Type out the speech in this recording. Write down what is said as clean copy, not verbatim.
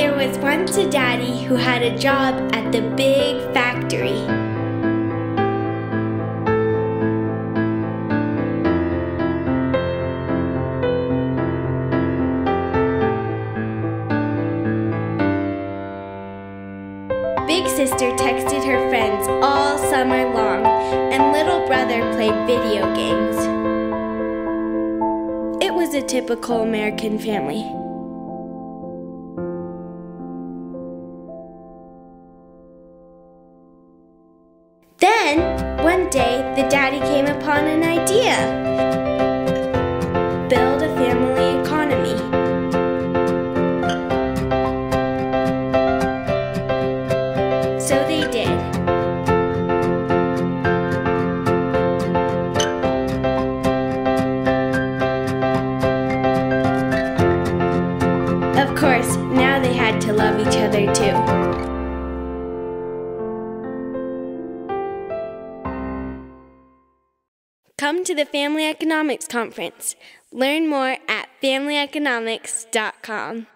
There was once a daddy who had a job at the big factory. Big sister texted her friends all summer long, and little brother played video games. It was a typical American family. Then, one day, the daddy came upon an idea. Build a family economy. So they did. Of course, now they had to love each other too. Come to the Family Economics Conference. Learn more at familyeconomics.com.